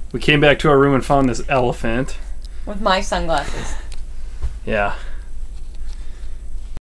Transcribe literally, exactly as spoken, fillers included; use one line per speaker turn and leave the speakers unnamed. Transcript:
we came back to our room and found this elephant.
With my sunglasses.
Yeah.